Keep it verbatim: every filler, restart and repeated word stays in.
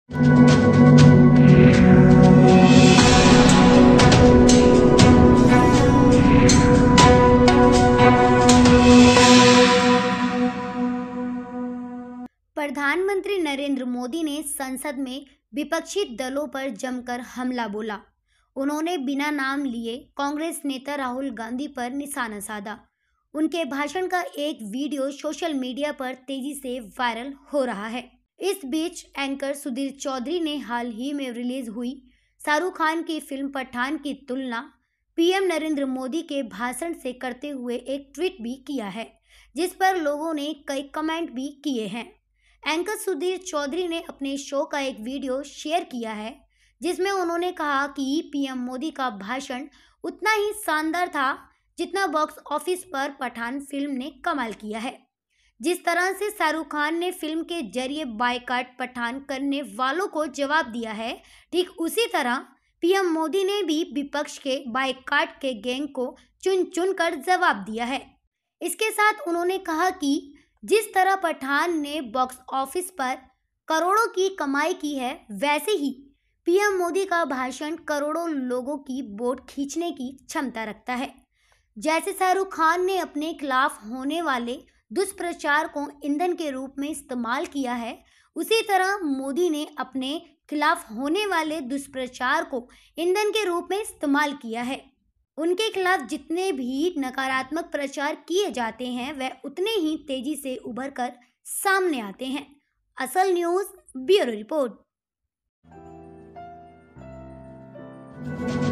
प्रधानमंत्री नरेंद्र मोदी ने संसद में विपक्षी दलों पर जमकर हमला बोला। उन्होंने बिना नाम लिए कांग्रेस नेता राहुल गांधी पर निशाना साधा। उनके भाषण का एक वीडियो सोशल मीडिया पर तेजी से वायरल हो रहा है। इस बीच एंकर सुधीर चौधरी ने हाल ही में रिलीज हुई शाहरुख खान की फिल्म पठान की तुलना पीएम नरेंद्र मोदी के भाषण से करते हुए एक ट्वीट भी किया है, जिस पर लोगों ने कई कमेंट भी किए हैं। एंकर सुधीर चौधरी ने अपने शो का एक वीडियो शेयर किया है, जिसमें उन्होंने कहा कि पीएम मोदी का भाषण उतना ही शानदार था जितना बॉक्स ऑफिस पर पठान फिल्म ने कमाल किया है। जिस तरह से शाहरुख खान ने फिल्म के जरिए बायकॉट पठान करने वालों को जवाब दिया है, ठीक उसी तरह पीएम मोदी ने भी विपक्ष के बायकॉट के गैंग को चुन चुन कर जवाब दिया है। इसके साथ उन्होंने कहा कि जिस तरह पठान ने बॉक्स ऑफिस पर करोड़ों की कमाई की है, वैसे ही पीएम मोदी का भाषण करोड़ों लोगों की वोट खींचने की क्षमता रखता है। जैसे शाहरुख खान ने अपने खिलाफ होने वाले दुष्प्रचार को ईंधन के रूप में इस्तेमाल किया है, उसी तरह मोदी ने अपने खिलाफ होने वाले दुष्प्रचार को ईंधन के रूप में इस्तेमाल किया है। उनके खिलाफ जितने भी नकारात्मक प्रचार किए जाते हैं, वह उतने ही तेजी से उभर कर सामने आते हैं। असल न्यूज़ ब्यूरो रिपोर्ट।